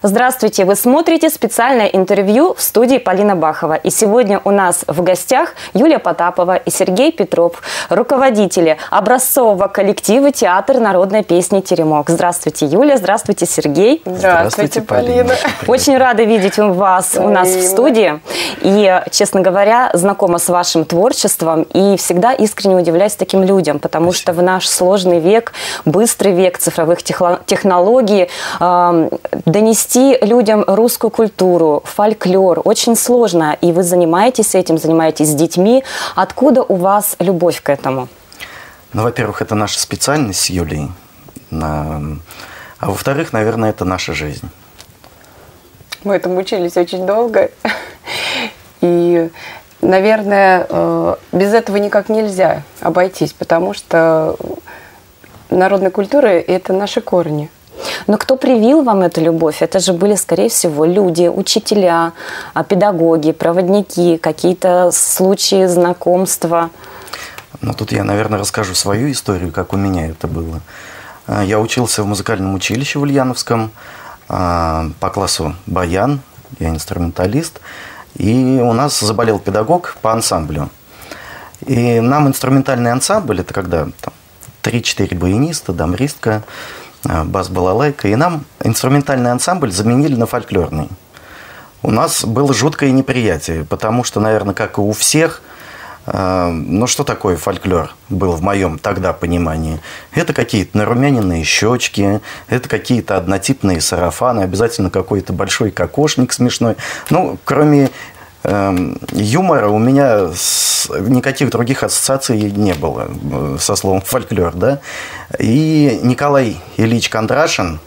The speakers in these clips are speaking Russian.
Здравствуйте! Вы смотрите специальное интервью в студии Полина Бахова. И сегодня у нас в гостях Юлия Потапова и Сергей Петров, руководители образцового коллектива «Театр народной песни «Теремок». Здравствуйте, Юлия! Здравствуйте, Сергей! Здравствуйте, Полина! Очень рада видеть вас у нас в студии. И, честно говоря, знакома с вашим творчеством и всегда искренне удивляюсь таким людям, потому что в наш сложный век, быстрый век цифровых технологий, донести людям русскую культуру, фольклор очень сложно, и вы занимаетесь этим, занимаетесь с детьми. Откуда у вас любовь к этому? Ну, во-первых, это наша специальность с Юлей, а во-вторых, наверное, это наша жизнь. Мы этому учились очень долго, и, наверное, без этого никак нельзя обойтись, потому что народная культура – это наши корни. Но кто привил вам эту любовь? Это же были, скорее всего, люди, учителя, педагоги, проводники, какие-то случаи знакомства. Ну, тут я, наверное, расскажу свою историю, как у меня это было. Я учился в музыкальном училище в Ульяновском по классу баян, я инструменталист. И у нас заболел педагог по ансамблю. И нам инструментальный ансамбль, это когда там 3-4 баяниста, дамбристка, бас-балалайка, и нам инструментальный ансамбль заменили на фольклорный. У нас было жуткое неприятие, потому что, наверное, как и у всех, ну что такое фольклор был в моем тогда понимании? Это какие-то нарумяненные щечки, это какие-то однотипные сарафаны, обязательно какой-то большой кокошник смешной. Ну, кроме юмора у меня никаких других ассоциаций не было со словом фольклор, да. И Николай Ильич Кондрашин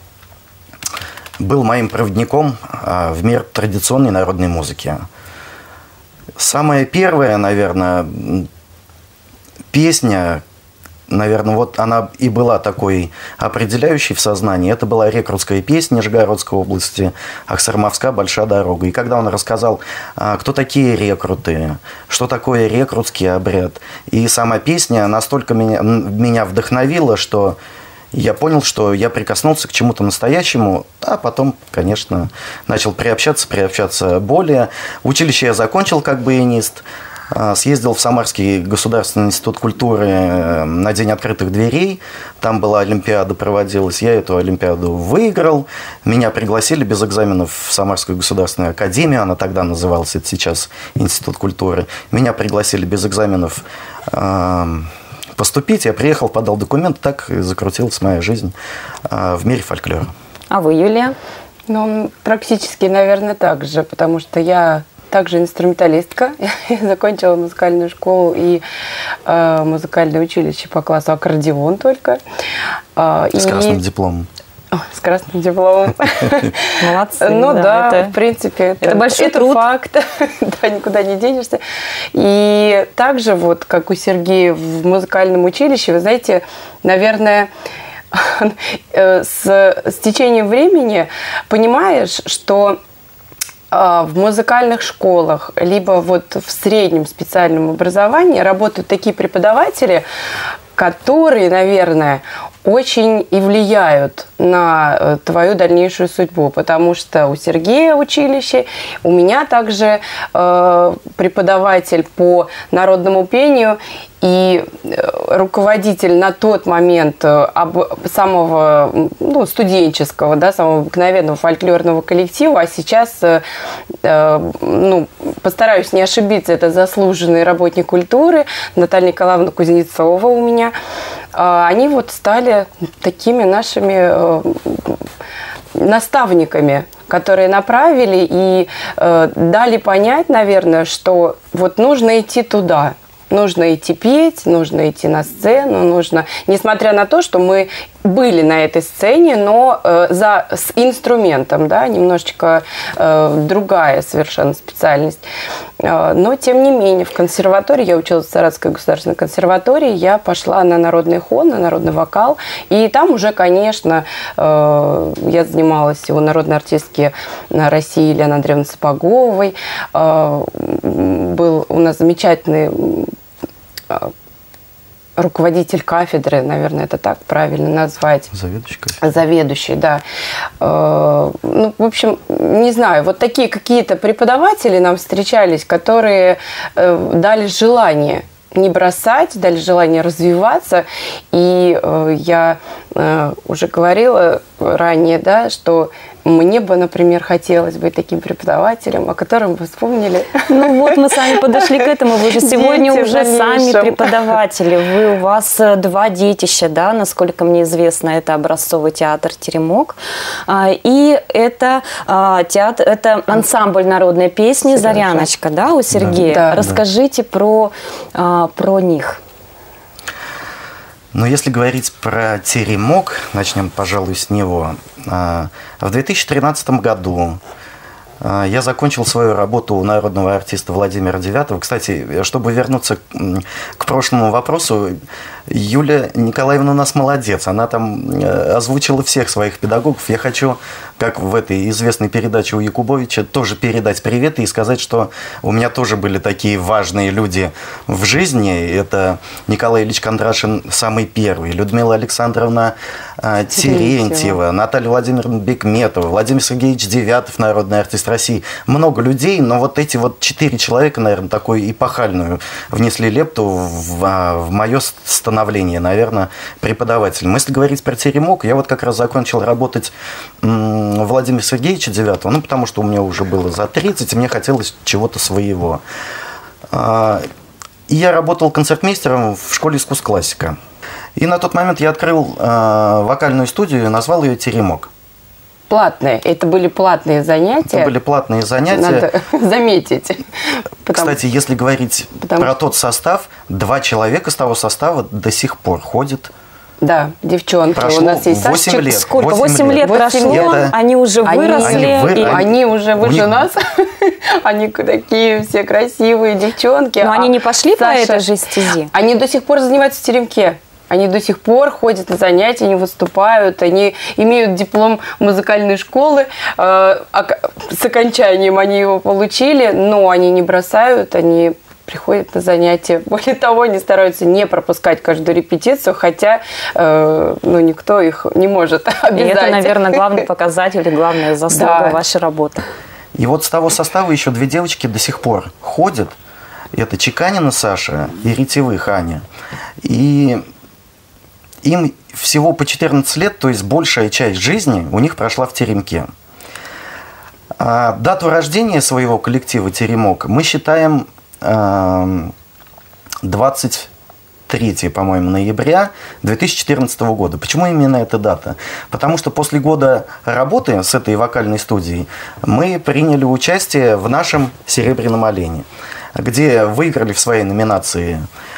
был моим проводником в мир традиционной народной музыки. Самая первая, наверное, песня, наверное, вот она и была такой определяющей в сознании. Это была рекрутская песня Нижегородской области «Ахсармовска. Большая дорога». И когда он рассказал, кто такие рекруты, что такое рекрутский обряд, и сама песня настолько меня вдохновила, что я понял, что я прикоснулся к чему-то настоящему, а потом, конечно, начал приобщаться более. Училище я закончил как баянист. Съездил в Самарский государственный институт культуры на День открытых дверей. Там была олимпиада, проводилась. Я эту олимпиаду выиграл. Меня пригласили без экзаменов в Самарскую государственную академию. Она тогда называлась, это сейчас Институт культуры. Меня пригласили без экзаменов поступить. Я приехал, подал документ. Так и закрутилась моя жизнь в мире фольклора. А вы, Юлия? Ну, практически, наверное, так же, потому что я также инструменталистка. Я закончила музыкальную школу и музыкальное училище по классу аккордеон только. С красным дипломом. С красным дипломом. Молодцы. Ну да, в принципе, это большой труд. Факт. Да, никуда не денешься. И также, вот как у Сергея в музыкальном училище, вы знаете, наверное, с течением времени понимаешь, что в музыкальных школах, либо вот в среднем специальном образовании работают такие преподаватели, которые, наверное, очень и влияют на твою дальнейшую судьбу, потому что у Сергея училище, у меня также преподаватель по народному пению и руководитель на тот момент самого студенческого, да, самого обыкновенного фольклорного коллектива, а сейчас, постараюсь не ошибиться, это заслуженный работник культуры Наталья Николаевна Кузнецова у меня. Они вот стали такими нашими наставниками, которые направили и дали понять, наверное, что вот нужно идти туда. Нужно идти петь, нужно идти на сцену, нужно, несмотря на то, что мы были на этой сцене, но с инструментом, да, немножечко другая совершенно специальность. Но, тем не менее, в консерватории, я училась в Саратовской государственной консерватории, я пошла на народный хон, на народный вокал, и там уже, конечно, я занималась у народной артистки России Елены Андреевны Сапоговой, был у нас замечательный руководитель кафедры, наверное, это так правильно назвать. Заведующий кафедрой. Заведующий, да. Ну, в общем, не знаю, вот такие какие-то преподаватели нам встречались, которые дали желание не бросать, дали желание развиваться. И я уже говорила ранее, да, что мне бы, например, хотелось быть таким преподавателем, о котором вы вспомнили. Ну вот мы с вами подошли к этому. Вы же сегодня уже сами преподаватели. У вас 2 детища, да, насколько мне известно, это образцовый театр «Теремок». И это театр, это ансамбль народной песни «Заряночка», да, у Сергея. Да. Расскажите про них. Но если говорить про «Теремок», начнем, пожалуй, с него. В 2013 году я закончил свою работу у народного артиста Владимира Девятого. Кстати, чтобы вернуться к прошлому вопросу, Юлия Николаевна у нас молодец. Она там озвучила всех своих педагогов. Я хочу, как в этой известной передаче у Якубовича, тоже передать привет и сказать, что у меня тоже были такие важные люди в жизни. Это Николай Ильич Кондрашин, самый первый, Людмила Александровна Терентьева, Наталья Владимировна Бекметова, Владимир Сергеевич Девятов, народный артист России. Много людей, но вот эти вот 4 человека, наверное, такую эпохальную внесли лепту в мое становление, наверное, преподавателем. Если говорить про «Теремок», я вот как раз закончил работать Владимира Сергеевича Девятого, ну, потому что у меня уже было за 30, и мне хотелось чего-то своего. И я работал концертмейстером в школе искусств классика. И на тот момент я открыл вокальную студию и назвал ее «Теремок». Платные. Это были платные занятия. Это были платные занятия. Надо заметить. Кстати, если говорить про тот состав, 2 человека с того состава до сих пор ходят. Да, девчонки. Прошло у нас есть 8 лет. Сколько? 8 лет прошло, они уже выросли. Они уже выше нас. Они такие все красивые девчонки. Но они не пошли по этой же стезе? Они до сих пор занимаются в «Теремке». Они до сих пор ходят на занятия, они выступают, они имеют диплом музыкальной школы. С окончанием они его получили, но они не бросают, они приходят на занятия. Более того, они стараются не пропускать каждую репетицию, хотя никто их не может обязать. И это, наверное, главный показатель и главная заслуга вашей работы. И вот с того состава еще 2 девочки до сих пор ходят. Это Чеканина Саша и Ретевых Аня. И им всего по 14 лет, то есть большая часть жизни у них прошла в «Теремке». А дату рождения своего коллектива «Теремок» мы считаем 23, по-моему, ноября 2014 года. Почему именно эта дата? Потому что после года работы с этой вокальной студией мы приняли участие в нашем «Серебряном олене», где выиграли в своей номинации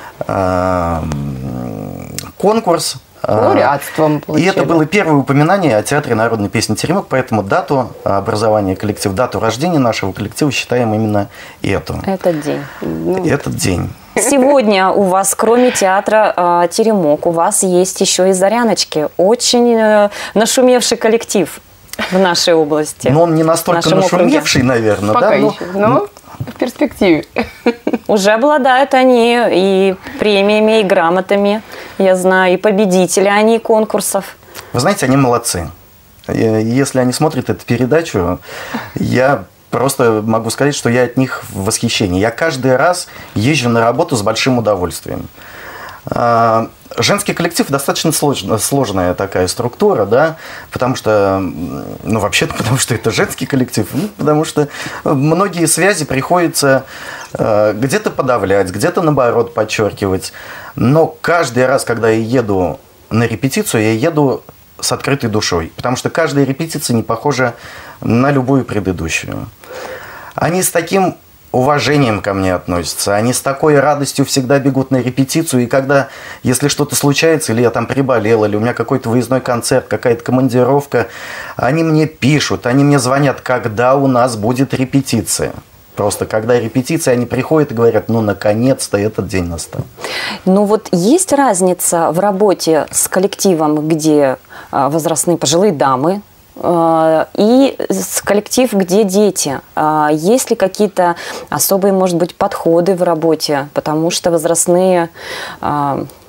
конкурс. Лауреатством получили. И это было первое упоминание о театре народной песни «Теремок», поэтому дату образования коллектива, дату рождения нашего коллектива считаем именно эту. Этот день. Этот день. Сегодня у вас, кроме театра «Теремок», у вас есть еще и «Заряночки». Очень нашумевший коллектив в нашей области. Но он не настолько нашумевший, наверное. Пока еще, но в перспективе. Уже обладают они и премиями, и грамотами, я знаю, и победители они конкурсов. Вы знаете, они молодцы. Если они смотрят эту передачу, я просто могу сказать, что я от них в восхищении. Я каждый раз езжу на работу с большим удовольствием. Женский коллектив достаточно сложная такая структура, да, потому что, вообще-то, потому что это женский коллектив, потому что многие связи приходится где-то подавлять, где-то, наоборот, подчеркивать. Но каждый раз, когда я еду на репетицию, я еду с открытой душой, потому что каждая репетиция не похожа на любую предыдущую. Они с таким уважением ко мне относятся. Они с такой радостью всегда бегут на репетицию. И когда, если что-то случается, или я там приболел, или у меня какой-то выездной концерт, какая-то командировка, они мне пишут, они мне звонят, когда у нас будет репетиция. Просто когда репетиция, они приходят и говорят, наконец-то этот день настал. Вот есть разница в работе с коллективом, где возрастные пожилые дамы, и коллектив, где дети. Есть ли какие-то особые, может быть, подходы в работе? Потому что возрастные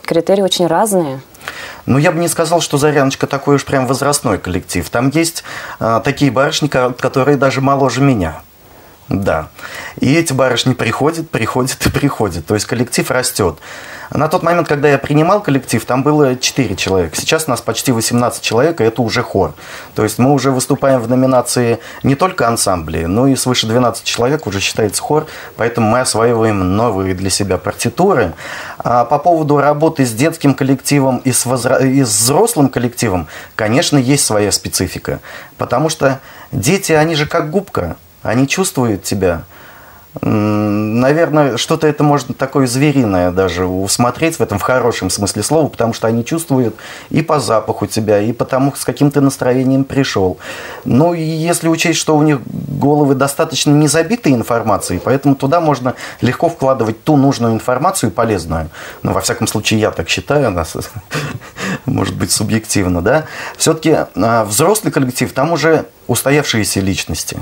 критерии очень разные. Ну, я бы не сказал, что «Заряночка» такой уж прям возрастной коллектив. Там есть такие барышни, которые даже моложе меня. Да. И эти барышни приходят. То есть коллектив растет. На тот момент, когда я принимал коллектив, там было 4 человека. Сейчас у нас почти 18 человек, и это уже хор. То есть мы уже выступаем в номинации не только ансамбли, но и свыше 12 человек уже считается хор. Поэтому мы осваиваем новые для себя партитуры. А по поводу работы с детским коллективом и с взрослым коллективом, конечно, есть своя специфика. Потому что дети, они же как губка. Они чувствуют тебя. Наверное, что-то это можно такое звериное даже усмотреть в этом в хорошем смысле слова, потому что они чувствуют и по запаху тебя, и потому, с каким ты настроением пришел. Ну, и если учесть, что у них головы достаточно не забиты информацией, поэтому туда можно легко вкладывать ту нужную информацию полезную. Ну, во всяком случае, я так считаю, нас, может быть, субъективно, да. Все-таки взрослый коллектив, там уже устоявшиеся личности.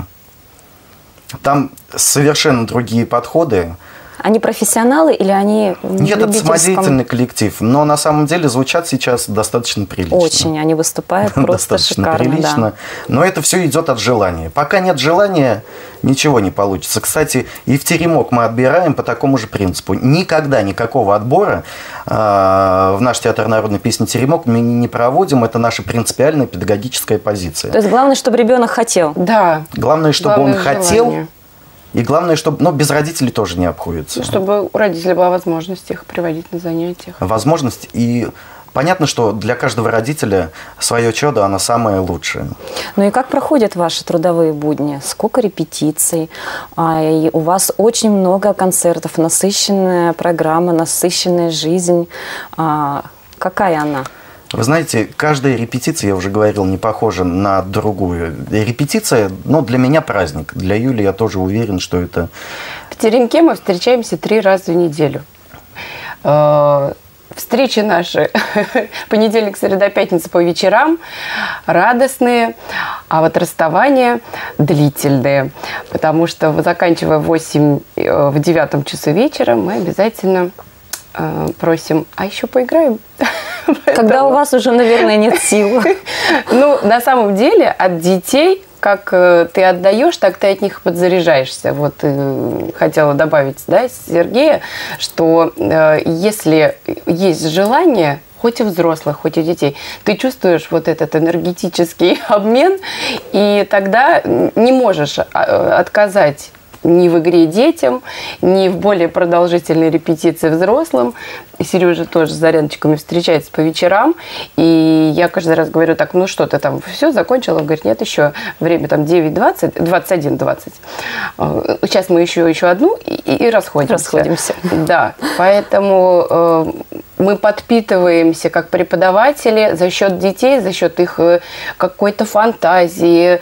Там совершенно другие подходы. Они профессионалы или они в Нет, это любительском... самодеятельный коллектив, но на самом деле звучат сейчас достаточно прилично. Очень, они выступают просто достаточно шикарно. Прилично, да. Но это все идет от желания. Пока нет желания, ничего не получится. Кстати, и в теремок мы отбираем по такому же принципу. Никогда никакого отбора в наш театр народной песни «Теремок» мы не проводим. Это наша принципиальная педагогическая позиция. То есть главное, чтобы ребенок хотел. Да. Главное, чтобы он хотел. Желание. И главное, чтобы, ну, без родителей тоже не обходится. Ну, чтобы у родителей была возможность их приводить на занятиях. Возможность. И понятно, что для каждого родителя свое чудо, оно самое лучшее. Ну и как проходят ваши трудовые будни? Сколько репетиций? И у вас очень много концертов, насыщенная программа, насыщенная жизнь. Какая она? Вы знаете, каждая репетиция, я уже говорил, не похожа на другую. Репетиция, ну, для меня праздник. Для Юли я тоже уверен, что это... В Теремке мы встречаемся 3 раза в неделю. Встречи наши понедельник, среда, пятница по вечерам радостные, а вот расставания длительные, потому что, заканчивая в 9 часу вечера, мы обязательно просим, а еще поиграем. Когда у вас уже, наверное, нет сил. Ну, на самом деле, от детей, как ты отдаешь, так ты от них подзаряжаешься. Вот хотела добавить, да, Сергея, что если есть желание, хоть у взрослых, хоть у детей, ты чувствуешь вот этот энергетический обмен, и тогда не можешь отказать ни в игре детям, ни в более продолжительной репетиции взрослым. И Сережа тоже с Заряночками встречается по вечерам. И я каждый раз говорю так, ну что ты там, все, закончила? Он говорит, нет, еще время там 9:20, 21:20. Сейчас мы еще одну и расходимся. Да, поэтому мы подпитываемся как преподаватели за счет детей, за счет их какой-то фантазии,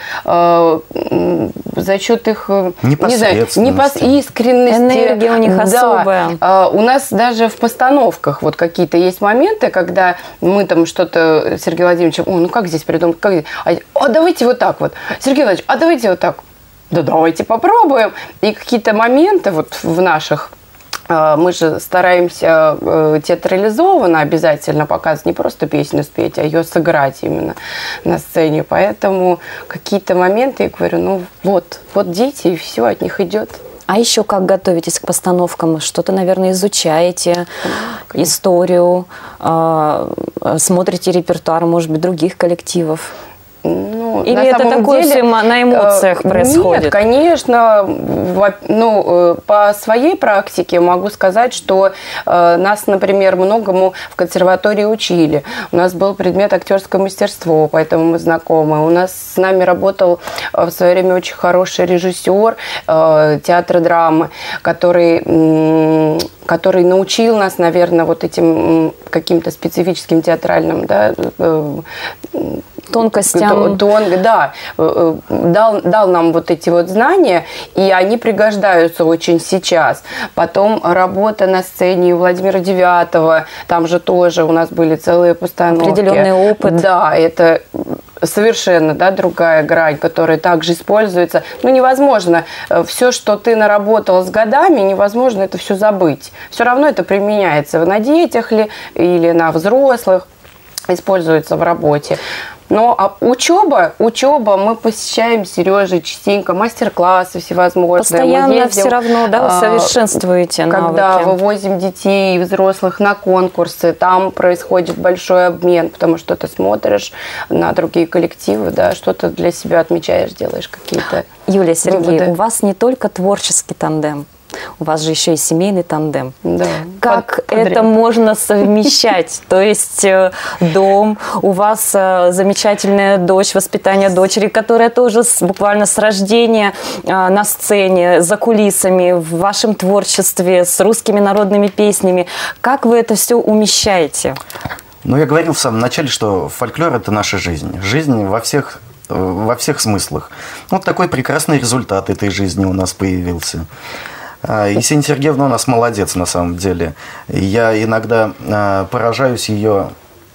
за счет их, не знаю, искренности. Энергия у них особая. Да. У нас даже в постановках вот какие-то есть моменты, когда мы там что-то с Сергеем Владимировичем, ну как здесь придумать, как здесь? Давайте вот так вот. Сергей Владимирович, давайте вот так. Да давайте попробуем. И какие-то моменты вот в наших, мы же стараемся театрализованно обязательно показывать, не просто песню спеть, а ее сыграть именно на сцене. Поэтому какие-то моменты, я говорю, ну вот дети, и все, от них идет. А еще как готовитесь к постановкам? Что-то, наверное, изучаете, историю, смотрите репертуар, может быть, других коллективов? Ну, или это такое все на эмоциях происходит? Нет, конечно. Ну, по своей практике могу сказать, что нас, например, многому в консерватории учили. У нас был предмет актерское мастерство, поэтому мы знакомы. У нас с нами работал в свое время очень хороший режиссер театра драмы, который научил нас, наверное, вот этим каким-то специфическим театральным, да, тонкостям. Да, дал нам вот эти вот знания, и они пригождаются очень сейчас. Потом работа на сцене у Владимира Девятого, там же тоже у нас были целые постановки. Определенный опыт. Да, это совершенно, да, другая грань, которая также используется. Ну, невозможно все, что ты наработал с годами, невозможно это все забыть. Все равно это применяется на детях ли или на взрослых, используется в работе. Но учеба, мы посещаем с Сережей частенько мастер-классы всевозможные. Постоянно все равно, да, вы совершенствуете когда навыки. вывозим детей и взрослых на конкурсы, там происходит большой обмен, потому что ты смотришь на другие коллективы, да, что-то для себя отмечаешь, делаешь какие-то Юлия, Сергей, выводы. у вас не только творческий тандем, у вас же еще и семейный тандем. Да, Как это можно совмещать? То есть дом, у вас замечательная дочь, воспитание дочери, которая тоже буквально с рождения на сцене, за кулисами, в вашем творчестве, с русскими народными песнями. Как вы это все умещаете? Ну, я говорил в самом начале, что фольклор – это наша жизнь. Жизнь во всех смыслах. Вот такой прекрасный результат этой жизни у нас появился. Есения Сергеевна у нас молодец на самом деле. Я иногда поражаюсь ее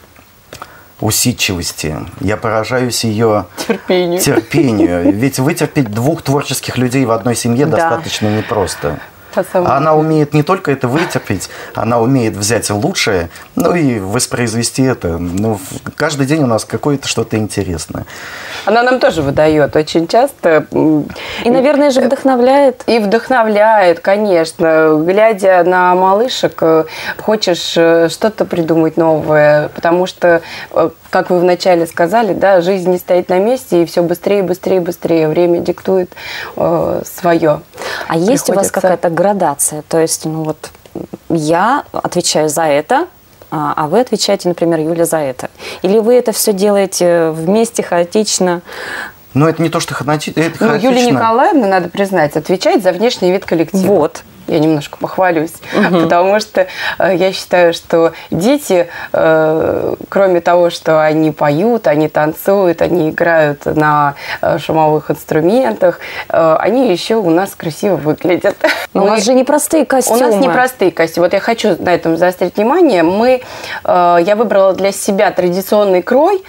усидчивости, я поражаюсь ее терпению. Ведь вытерпеть двух творческих людей в одной семье достаточно непросто. Она умеет не только это вытерпеть, она умеет взять лучшее, ну и воспроизвести это. Ну, каждый день у нас какое-то что-то интересное. Она нам тоже выдает очень часто. И, наверное, же вдохновляет. И вдохновляет, конечно. Глядя на малышек, хочешь что-то придумать новое, потому что, как вы вначале сказали, да, жизнь не стоит на месте, и все быстрее, быстрее, быстрее. Время диктует свое. А есть у вас какая-то градация? То есть, ну вот, я отвечаю за это, а вы отвечаете, например, Юля, за это. Или вы это все делаете вместе, хаотично? Ну, это не то, что хаотично. Ну, Юлия Николаевна, надо признать, отвечает за внешний вид коллектива. Вот. Я немножко похвалюсь, потому что я считаю, что дети, кроме того, что они поют, они танцуют, они играют на шумовых инструментах, они еще у нас красиво выглядят. Но у вас же непростые костюмы. У нас непростые костюмы. Вот я хочу на этом заострить внимание. Я выбрала для себя традиционный крой,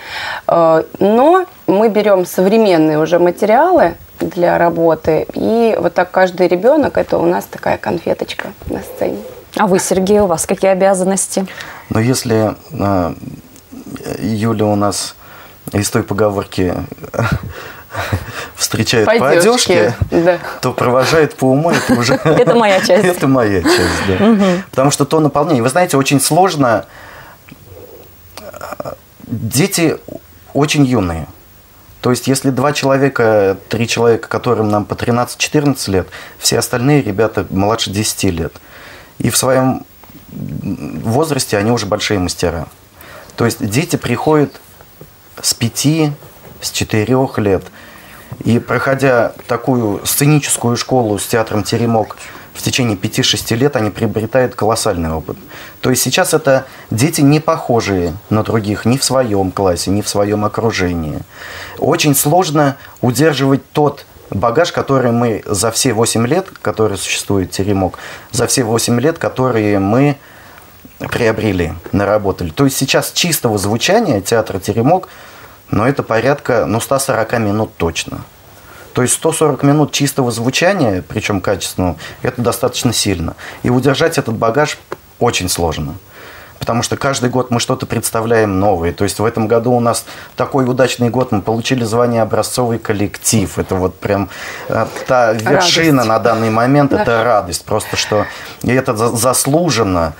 но мы берем современные уже материалы для работы. И вот так каждый ребенок, это у нас такая конфеточка на сцене. А вы, Сергей, у вас какие обязанности? Но если Юля у нас из той поговорки встречает по одежке, да, то провожает по уму, это уже... Это моя часть. Это моя часть, да. Потому что то наполнение... Вы знаете, очень сложно... Дети очень юные. То есть, если 2 человека, 3 человека, которым нам по 13-14 лет, все остальные ребята младше 10 лет. И в своем возрасте они уже большие мастера. То есть, дети приходят с 5, с 4 лет. И проходя такую сценическую школу с театром «Теремок» в течение 5-6 лет, они приобретают колоссальный опыт. То есть сейчас это дети не похожие на других ни в своем классе, ни в своем окружении. Очень сложно удерживать тот багаж, который мы за все 8 лет, который существует «Теремок», за все 8 лет, которые мы приобрели, наработали. То есть сейчас чистого звучания театра «Теремок», но это порядка 140 минут точно. То есть 140 минут чистого звучания, причем качественного, это достаточно сильно. И удержать этот багаж очень сложно. Потому что каждый год мы что-то представляем новое. То есть в этом году у нас такой удачный год. Мы получили звание «Образцовый коллектив». Это вот прям та вершина на данный момент. Да. Это радость. Просто что и это заслуженно.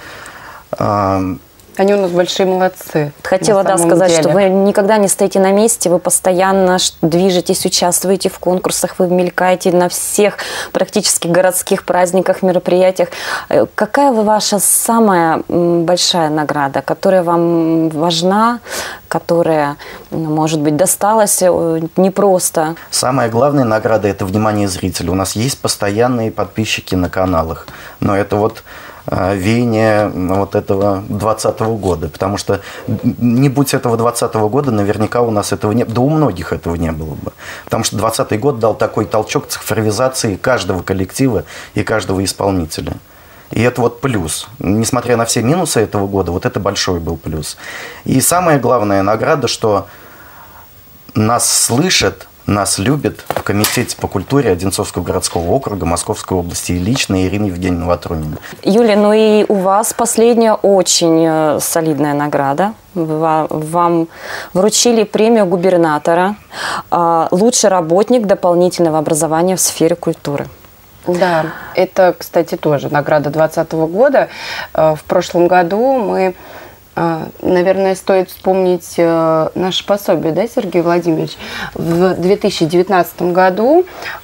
Они у нас большие молодцы. Хотела, сказать, что вы никогда не стоите на месте, вы постоянно движетесь, участвуете в конкурсах, вы мелькаете на всех практически городских праздниках, мероприятиях. Какая ваша самая большая награда, которая вам важна, которая, может быть, досталась непросто? Самая главная награда – это внимание зрителя. У нас есть постоянные подписчики на каналах, но это вот веяние вот этого 2020 года. Потому что не будь этого 2020 года, наверняка у нас этого не было. Да у многих этого не было бы. Потому что 2020 год дал такой толчок цифровизации каждого коллектива и каждого исполнителя. И это вот плюс. Несмотря на все минусы этого года, вот это большой был плюс. И самая главная награда, что нас слышат, нас любят в Комитете по культуре Одинцовского городского округа Московской области и лично Ирина Евгеньевна Ватронина. Юлия, ну и у вас последняя очень солидная награда. Вам вручили премию губернатора «Лучший работник дополнительного образования в сфере культуры». Да, это, кстати, тоже награда 2020 года. В прошлом году мы... Наверное, стоит вспомнить наше пособие, да, Сергей Владимирович? В 2019 году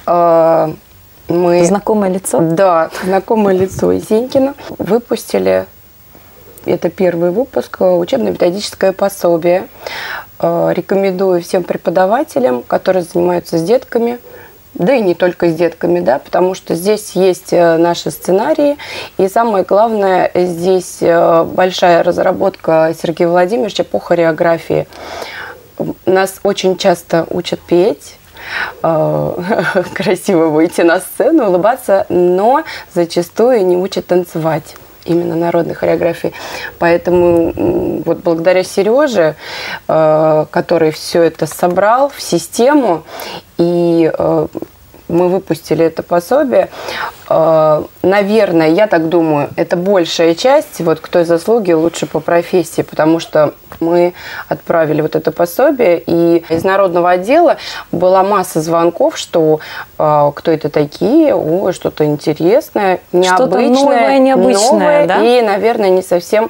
мы... Знакомое лицо? Да, знакомое лицо Есенькина. Выпустили, это первый выпуск, учебно-методическое пособие. Рекомендую всем преподавателям, которые занимаются с детками, да и не только с детками, да, потому что здесь есть наши сценарии, и самое главное, здесь большая разработка Сергея Владимировича по хореографии. Нас очень часто учат петь, красиво выйти на сцену, улыбаться, но зачастую не учат танцевать. Именно народной хореографии. Поэтому вот благодаря Сереже, который все это собрал в систему, и мы выпустили это пособие, наверное, я так думаю, это большая часть вот к той заслуге «Лучше по профессии», потому что мы отправили вот это пособие, и из народного отдела была масса звонков, что кто это такие, ой, что-то интересное, необычное, что-то новое, необычное, да? И, наверное, не совсем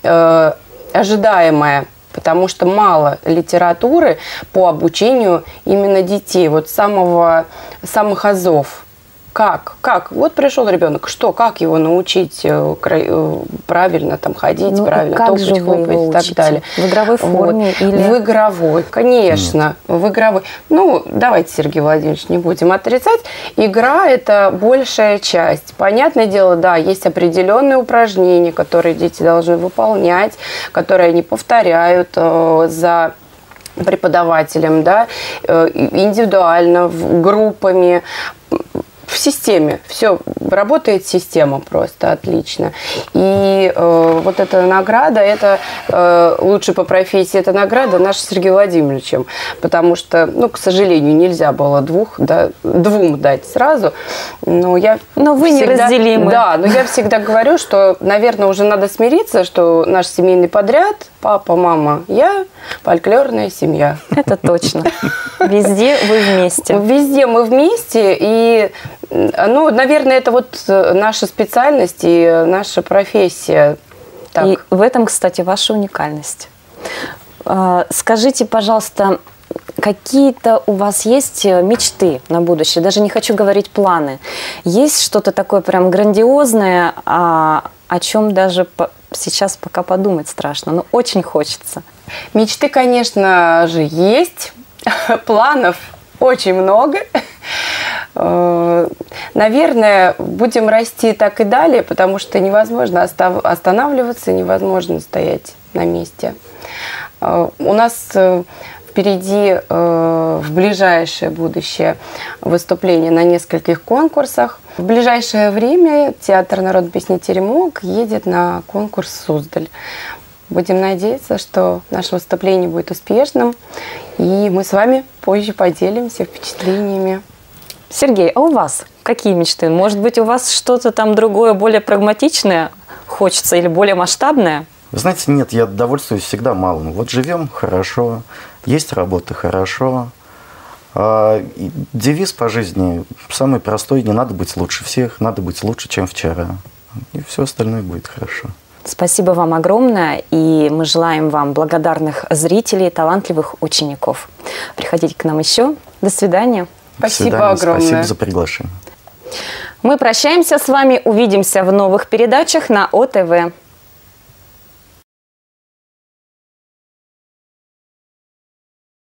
ожидаемое. Потому что мало литературы по обучению именно детей, вот самых азов. Как? Вот пришел ребенок, что? Как его научить правильно там ходить, правильно топать, хлопать и так далее? В игровой форме вот. или... В игровой, конечно. Нет. В игровой. Ну, давайте, Сергей Владимирович, не будем отрицать. Игра – это большая часть. Понятное дело, да, есть определенные упражнения, которые дети должны выполнять, которые они повторяют за преподавателем, да, индивидуально, группами. В системе. Все, работает система просто отлично. И вот эта награда, это лучше по профессии, это награда наша Сергеем Владимировичем. Потому что, ну, к сожалению, нельзя было двум дать сразу. Но вы неразделимы. Да, но я всегда говорю, что, наверное, уже надо смириться, что наш семейный подряд, папа, мама, я, фольклорная семья. Это точно. Везде вы вместе. Везде мы вместе, и ну, наверное, это вот наша специальность и наша профессия. Так. И в этом, кстати, ваша уникальность. Скажите, пожалуйста, какие-то у вас есть мечты на будущее? Даже не хочу говорить планы. Есть что-то такое прям грандиозное, о чем даже сейчас пока подумать страшно, но очень хочется? Мечты, конечно же, есть. Планов очень много. Наверное, будем расти так и далее, потому что невозможно останавливаться, невозможно стоять на месте. У нас впереди в ближайшее будущее выступление на нескольких конкурсах. В ближайшее время Театр народной песни «Теремок» едет на конкурс в Суздаль. Будем надеяться, что наше выступление будет успешным, и мы с вами позже поделимся впечатлениями. Сергей, а у вас какие мечты? Может быть, у вас что-то там другое, более прагматичное хочется или более масштабное? Вы знаете, нет, я довольствуюсь всегда малым. Вот живем – хорошо, есть работа – хорошо. Девиз по жизни самый простой – не надо быть лучше всех, надо быть лучше, чем вчера. И все остальное будет хорошо. Спасибо вам огромное, и мы желаем вам благодарных зрителей, талантливых учеников. Приходите к нам еще. До свидания. Спасибо огромное. Спасибо за приглашение. Мы прощаемся с вами, увидимся в новых передачах на ОТВ.